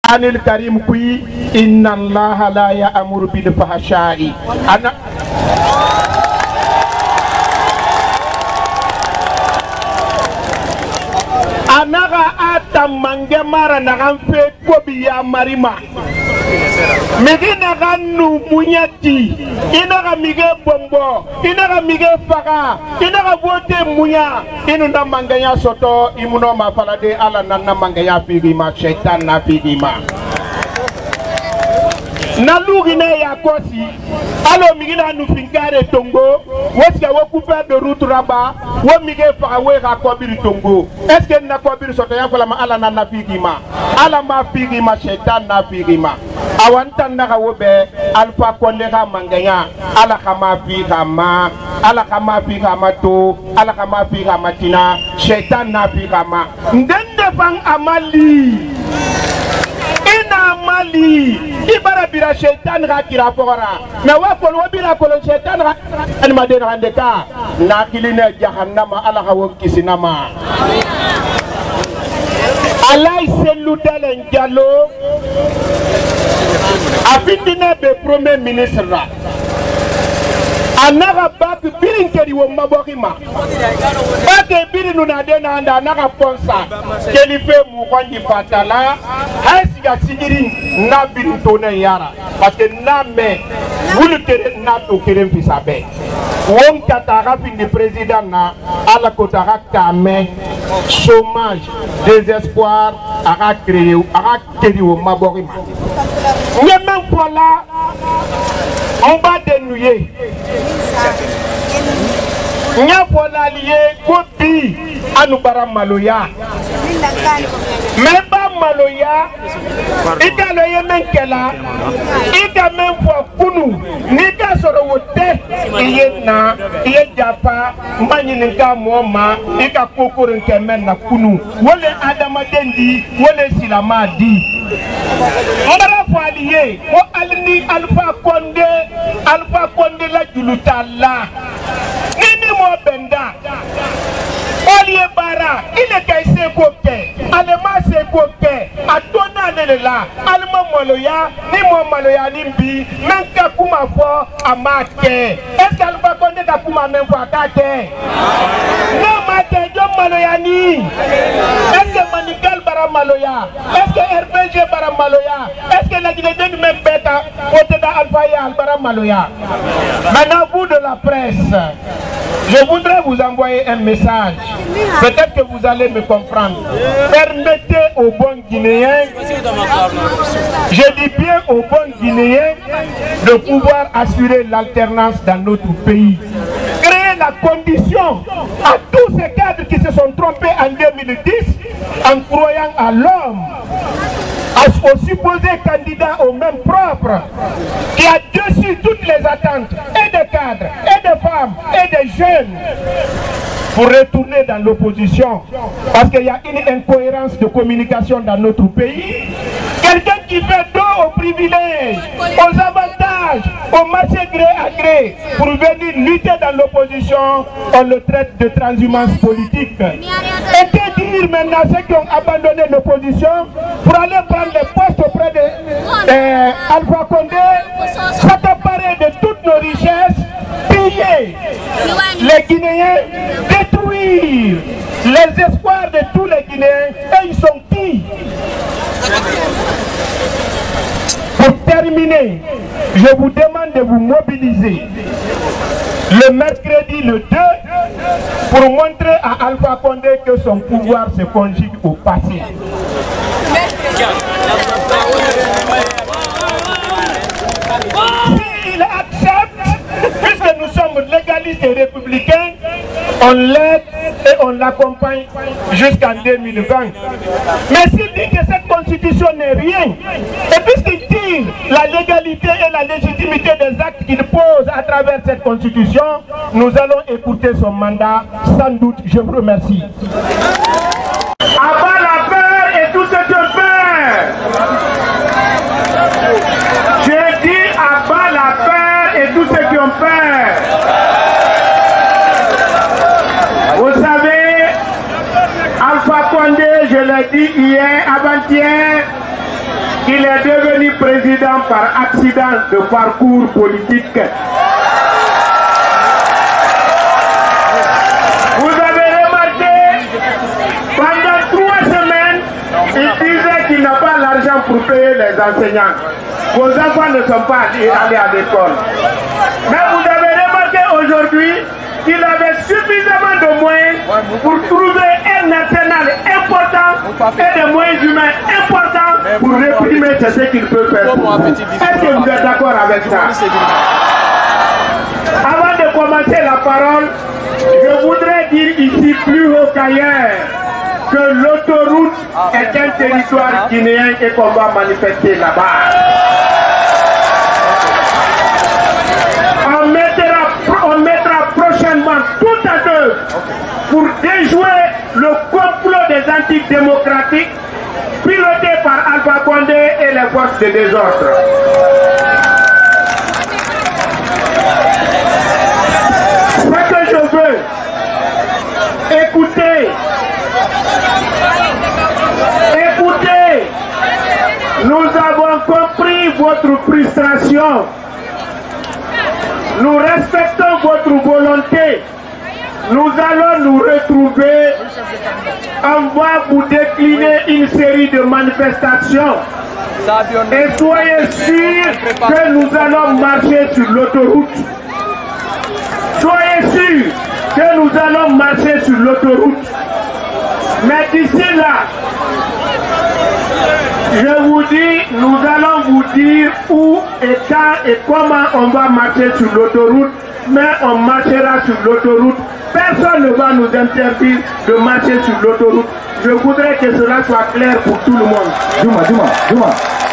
anil karim kui inna allaha la ya'muru bil fahsha'i anaga ata mange mara na gamfe kobi ya marima Migina ganu munyati inaga mige bombo inaga mige faga inaga vote munya inunda manganya soto imuno mafalade ala nanna manganya figima shaitan na figima Nalugine ya kosi alo migina nufinkare tongo weska wo couper de route raba wo mige faga we ga kobiri tongo est-ce que na kobiri soto ya kola ma ala nanna figima ala ma figima shaitan na figima awantan na wobe alfa kollega manganya ala kama fi kama to ala kama fi kama tina shaitan na fi kama ndende fang amali ina amali ibara bira shaitan ga kira pora na wakol wabira kolon shaitan ga an madena andeka na kiline jahannama ala hawo kisinama alay seludalen jallo afindina be premier ministre anaga bak birin kedi wo mabokima bake birin na dena anda anaga ponsa kelife mu konji fatala hasiga sigiri na birin tone yara parce que na me wulu tere na to keren fisabe won katara fini président na ala kotara kame chômage désespoir aka créé aka kedi wo mabokima même voilà on va dénouer nya fola lié kopi anubara maloya memba maloya ika lo yemenkela ika memfo kunu nika soro wote iyena iye japa manyininka moma ika kokorin kemen na kunu wole adama dendi wole silamadi ngara fo alié o alni alpha konde la julutala nini mo benda olie bara ile kaise koke alema se koke atona nelela alma moloya ni mo maloya nimbi menka kuma fo amake est-ce alpha konde ka kuma men fo akake no mate jo maloya ni est-ce manigal bara maloya est-ce RPG bara maloya est-ce que la Guinée même beta oteda alpha ya bara maloya. Maintenant vous de la presse, je voudrais vous envoyer un message. Peut-être que vous allez me comprendre. Permettez aux bons Guinéens, je dis bien aux bons Guinéens, de pouvoir assurer l'alternance dans notre pays. Créer la condition à tous ces cadres qui se sont trompés en 2010 en croyant à l'homme, au supposé candidat au même propre, qui a dessus toutes les attentes et des cadres, et des femmes, et des jeunes, pour retourner dans l'opposition. Parce qu'il y a une incohérence de communication dans notre pays. Quelqu'un qui fait dos aux privilèges, aux avantages, au marché gré à gré, pour venir lutter dans l'opposition, on le traite de transhumance politique. Et que dire maintenant ceux qui ont abandonné l'opposition pour aller prendre les postes auprès de Alpha Condé, s'accaparer de toutes nos richesses, piller les Guinéens, détruire les espoirs de tous les Guinéens. Et ils sont qui? Pour terminer, je vous demande de vous mobiliser le mercredi le 2 pour montrer à Alpha Condé que son pouvoir se conjugue au passé. S'il accepte, puisque nous sommes légalistes et républicains, on l'aide et on l'accompagne jusqu'en 2020. Mais s'il dit que cette constitution n'est rien, et puisqu'il dit la légalité et la légitimité des actes qu'il pose à travers cette constitution, nous allons écouter son mandat sans doute. Je vous remercie. Avant la peur et tout ce que peur. J'ai dit abat la peur et tous ceux qui ont peur. Vous savez, Alpha Condé, je l'ai dit hier, avant-hier, est devenu président par accident de parcours politique. Vous avez remarqué, pendant 3 semaines, il disait qu'il n'a pas l'argent pour payer les enseignants. Vos enfants ne sont pas allés à l'école. Mais vous avez remarqué aujourd'hui qu'il avait suffisamment de moyens pour trouver un arsenal important et des moyens humains importants pour réprimer ce qu'il peut faire. Est-ce que vous êtes d'accord avec ça? Avant de commencer la parole, je voudrais dire ici plus haut qu'ailleurs que l'autoroute est un territoire guinéen et qu'on va manifester là-bas. On mettra prochainement tout à l'œuvre pour déjouer le complot des antidémocratiques piloté par Alpha Condé et les forces de désordre. Ce que je veux, écoutez, nous avons compris votre frustration. Nous respectons votre volonté. Nous allons nous retrouver. On va vous décliner une série de manifestations. Et soyez sûrs que nous allons marcher sur l'autoroute. Soyez sûrs que nous allons marcher sur l'autoroute. Mais d'ici là, je vous dis, nous allons vous dire où et quand et comment on va marcher sur l'autoroute, mais on marchera sur l'autoroute. Personne ne va nous interdire de marcher sur l'autoroute. Je voudrais que cela soit clair pour tout le monde. Duma.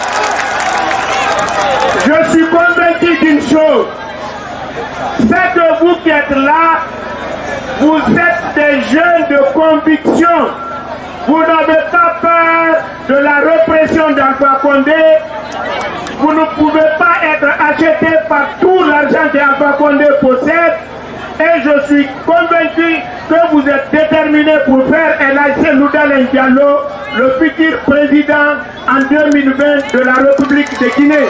Je suis convaincu d'une chose, c'est que vous qui êtes là, vous êtes des jeunes de conviction. Vous n'avez pas peur de la répression d'Alpha Condé. Vous ne pouvez pas être acheté par tout l'argent qu'Alpha Condé possède. Et je suis convaincu que vous êtes déterminés pour faire El Loudalen Diallo le futur président en 2020 de la République de Guinée.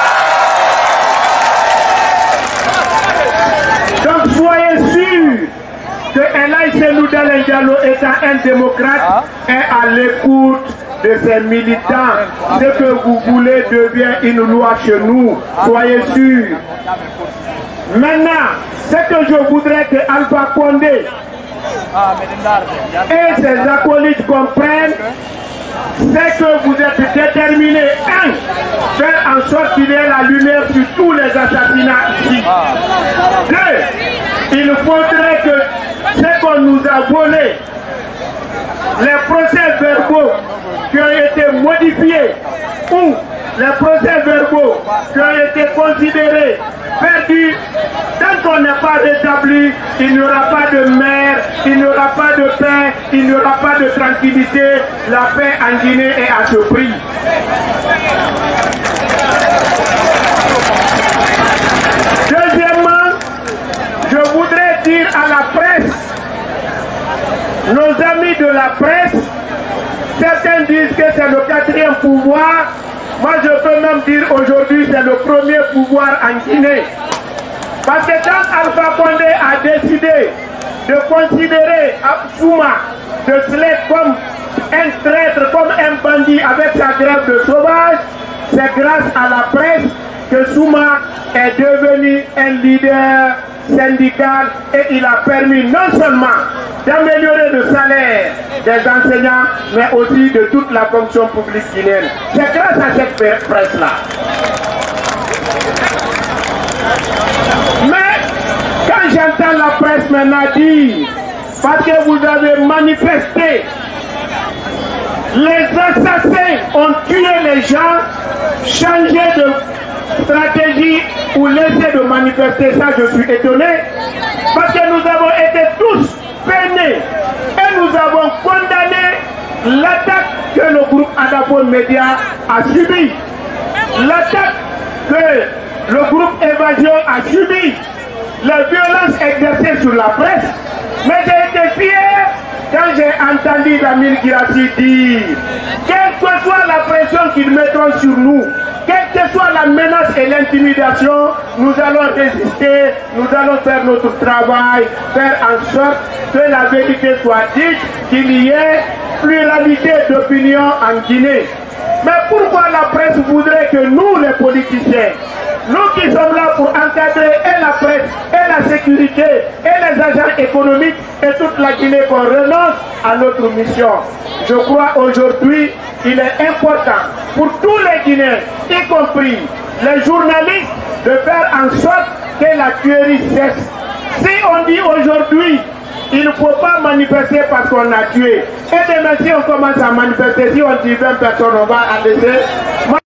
Donc soyez sûrs que El Loudalen Diallo étant un démocrate est à l'écoute de ses militants. Ce que vous voulez devient une loi chez nous. Soyez sûrs. Maintenant, ce que je voudrais que Alpha Condé et ses acolytes comprennent, c'est que vous êtes déterminés, faire en sorte qu'il y ait la lumière sur tous les assassinats ici. 2, il faudrait que ce qu'on nous a volé, les procès-verbaux qui ont été modifiés ou les procès-verbaux qui ont été considérés perdus, tant qu'on n'est pas rétabli, il n'y aura pas de mer, il n'y aura pas de paix, il n'y aura pas de tranquillité. La paix en Guinée est à ce prix. Deuxièmement, je voudrais dire à la presse, nos amis de la presse, certains disent que c'est le 4e pouvoir. Moi, je peux même dire aujourd'hui c'est le premier pouvoir en Guinée. Parce que quand Alpha Condé a décidé de considérer Souma de Sled comme un traître, comme un bandit avec sa grève de sauvage, c'est grâce à la presse que Souma est devenu un leader syndical et il a permis non seulement d'améliorer le salaire des enseignants, mais aussi de toute la fonction publique guinéenne. C'est grâce à cette presse-là. Mais quand j'entends la presse maintenant dire, parce que vous avez manifesté, les assassins ont tué les gens, changé de stratégie ou laisser de manifester, ça je suis étonné, parce que nous avons été tous peinés et nous avons condamné l'attaque que le groupe Adapon Media a subi, l'attaque que le groupe Évasion a subi, les violences exercées sur la presse. Mais j'ai été fier quand j'ai entendu Lamine Guirassy dire, quelle que soit la pression qu'ils mettront sur nous, quelle que soit la menace et l'intimidation, nous allons résister, nous allons faire notre travail, faire en sorte que la vérité soit dite, qu'il y ait pluralité d'opinion en Guinée. Mais pourquoi la presse voudrait que nous, les politiciens, nous qui sommes là pour encadrer et la presse, et la sécurité, et les agents économiques, et toute la Guinée, qu'on renonce à notre mission? Je crois aujourd'hui qu'il est important pour tous les Guinéens, y compris les journalistes, de faire en sorte que la tuerie cesse. Si on dit aujourd'hui, il ne faut pas manifester parce qu'on a tué, et demain si on commence à manifester, si on dit 20 personnes, on va enlacer. Moi